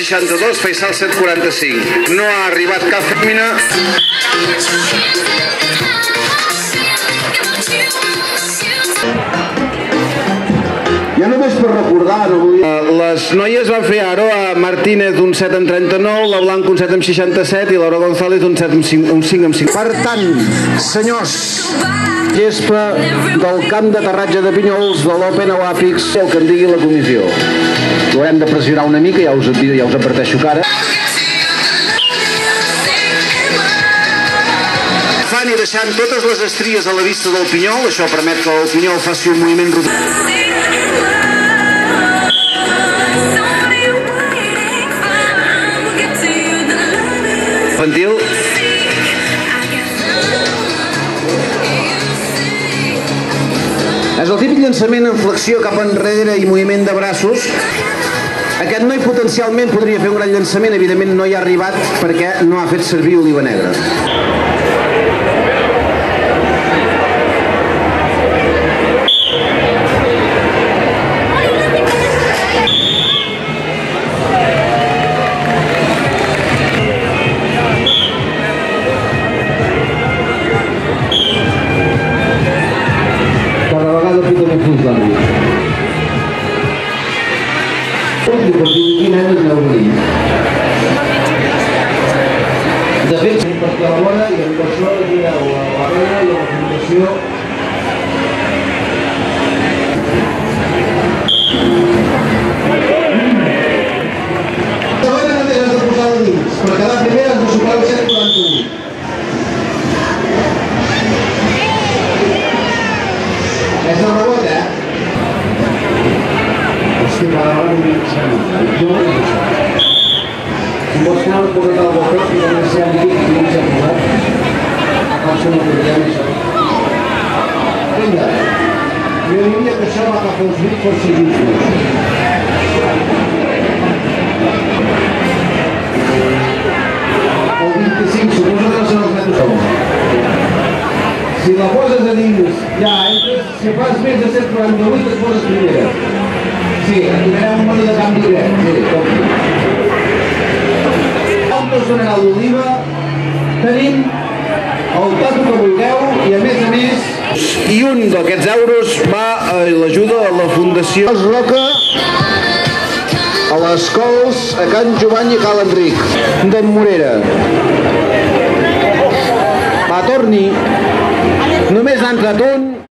62, Faisal 145. No ha arribat cap fèmina. Ja només per recordar, no volia... Les noies van fer Aroa Martínez un 7 en 39, la Blanca un 7 en 67 i l'Aura González un 5 en 5. Per tant, senyors, gespa del camp d'aterratge de Pinyols de l'Open Olympics, el que en digui la comissió. Ho hem de pressionar una mica, ja us adverteixo que ara. Fan i deixant totes les estries a la vista del pinyol, això permet que el pinyol faci un moviment rodó. Infantil. És el típic llançament en flexió cap enrere i moviment de braços. Aquest noi potencialment podria fer un gran llançament, evidentment no hi ha arribat perquè no ha fet servir oliva negra. De fet, perquè a l'hora i en això mireu la barrera i la fundació. Segona manera de posar-ho dins, per quedar primer has de superar el 141. És el rebot, Hòstia, cada vegada no m'hi si vols anar al corrent del botó, que no sé amb qui no s'ha posat. Passa una mica això. Vinga, jo diria que això va agafar uns bits per seguir justos. El 25, suposo que són els metres. Si la poses a dins, ja entres, si fas més de 148 et poses primera. Sí, activarem un mode de canvi dret. Sí, com. El general d'Oliva, tenim el tato que vulgueu i a més... I un d'aquests euros va a l'ajuda a la Fundació Roca, a les Cols, a Can Jovany i a Cal Enric, d'en Morera. Va, torni. Només n'ha entrat un.